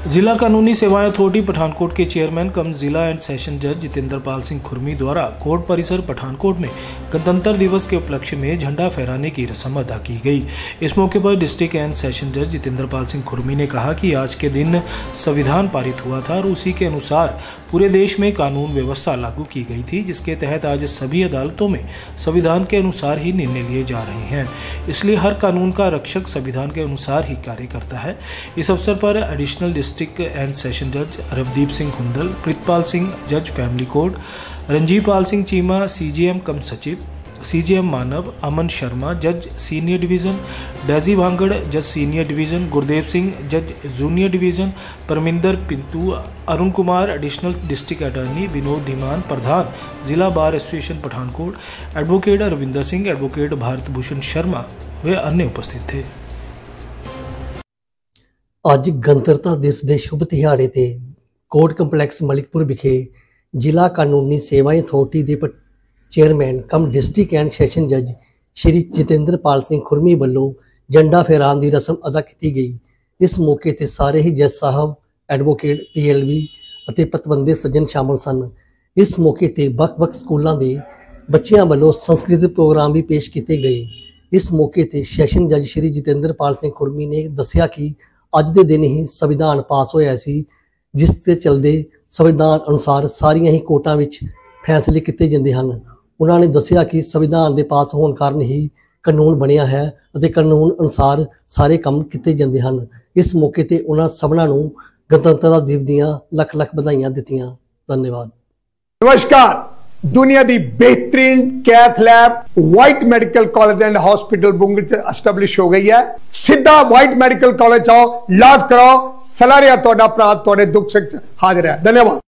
जिला कानूनी सेवाएं अथॉरिटी पठानकोट के चेयरमैन कम जिला एंड सेशन जज जितेंद्र पाल सिंह खुरमी द्वारा कोर्ट परिसर पठानकोट में गणतंत्र दिवस के उपलक्ष्य में झंडा फहराने की रस्म अदा की गई। इस मौके पर डिस्ट्रिक्ट एंड सेशन जज जितेंद्र पाल सिंह खुरमी ने कहा कि आज के दिन संविधान पारित हुआ था और उसी के अनुसार पूरे देश में कानून व्यवस्था लागू की गई थी, जिसके तहत आज सभी अदालतों में संविधान के अनुसार ही निर्णय लिए जा रहे हैं। इसलिए हर कानून का रक्षक संविधान के अनुसार ही कार्य करता है। इस अवसर पर एडिशनल डिस्ट्रिक्ट एंड सेशन जज रवदीप सिंह हुंदल, प्रीतपाल सिंह जज family court, Ranjipal Singh Cheema CGM cum सचिव, सीजीएम मानव, अमन शर्मा जज सीनियर डिवीजन, डेजी भांगड़ जज सीनियर डिवीजन, गुरदेव सिंह जज junior division, Parminder Pintu, Arun Kumar additional district attorney, Vinod Dhiman प्रधान जिला bar association Pathankot, advocate Ravinder Singh, advocate Bharat Bhushan Sharma वे अन्य उपस्थित थे। ਅੱਜ ਗਣਤੰਤਰ ਦਿਵਸ ਦੇ ਸ਼ੁਭ ਦਿਹਾੜੇ ਤੇ ਕੋਰਟ ਕੰਪਲੈਕਸ ਮਲਿਕਪੁਰ ਵਿਖੇ ਜ਼ਿਲ੍ਹਾ ਕਾਨੂੰਨੀ ਸੇਵਾਵਾਂ ਅਥਾਰਟੀ ਦੇ chairman cum district and session ਜੱਜ ਸ਼੍ਰੀ ਜਿਤੇਂਦਰ ਪਾਲ ਸਿੰਘ ਖੁਰਮੀ ਵੱਲੋਂ ਝੰਡਾ ਫਹਿਰਾਉਣ ਦੀ ਰਸਮ ਅਦਾ ਕੀਤੀ ਗਈ। ਇਸ ਮੌਕੇ ਤੇ ਸਾਰੇ ਹੀ ਜੱਜ ਸਾਹਿਬ, ਐਡਵੋਕੇਟ, ਪੀਐਲਵੀ ਅਤੇ ਪਤਵੰਤੇ ਸੱਜਣ ਸ਼ਾਮਲ ਸਨ। ਇਸ ਮੌਕੇ ਤੇ ਵੱਖ-ਵੱਖ ਸਕੂਲਾਂ ਦੇ ਬੱਚਿਆਂ ਵੱਲੋਂ ਸੰਸਕ੍ਰਿਤਿਕ ਪ੍ਰੋਗਰਾਮ ਵੀ ਪੇਸ਼ ਕੀਤੇ ਗਏ। ਇਸ ਮੌਕੇ ਤੇ ਸੈਸ਼ਨ ਜੱਜ ਸ਼੍ਰੀ ਜਿਤੇਂਦਰ ਪਾਲ ਸਿੰਘ ਖੁਰਮੀ ਨੇ ਦੱਸਿਆ ਕਿ ਅੱਜ ਦੇ ਦਿਨ ਹੀ ਸੰਵਿਧਾਨ ਪਾਸ ਹੋਇਆ ਸੀ, ਜਿਸ ਦੇ ਚਲਦੇ ਸੰਵਿਧਾਨ ਅਨੁਸਾਰ ਸਾਰੀਆਂ ਹੀ ਕੋਰਟਾਂ ਵਿੱਚ ਫੈਸਲੇ ਕੀਤੇ ਜਾਂਦੇ ਹਨ। ਉਹਨਾਂ ਨੇ ਦੱਸਿਆ ਕਿ ਸੰਵਿਧਾਨ ਦੇ ਪਾਸ ਹੋਣ ਕਾਰਨ ਹੀ ਕਾਨੂੰਨ ਬਣਿਆ ਹੈ ਅਤੇ ਕਾਨੂੰਨ ਅਨੁਸਾਰ ਸਾਰੇ ਕੰਮ ਕੀਤੇ ਜਾਂਦੇ ਹਨ। ਇਸ ਮੌਕੇ ਤੇ ਉਹਨਾਂ ਸਭਨਾਂ ਨੂੰ ਗਣਤੰਤਰ ਦਿਵਸ ਦੀਆਂ ਲੱਖ ਲੱਖ ਵਧਾਈਆਂ ਦਿੱਤੀਆਂ। ਧੰਨਵਾਦ। नमस्कार। दुनिया की बेहतरीन cath lab white medical college and hospital बुंग एस्टैब्लिश हो गई है। सीधा वाइट मेडिकल कॉलेज आओ, इलाज कराओ, सलारिया तोड़ा भरा तोड़े दुख सुख हाजिर है। धन्यवाद।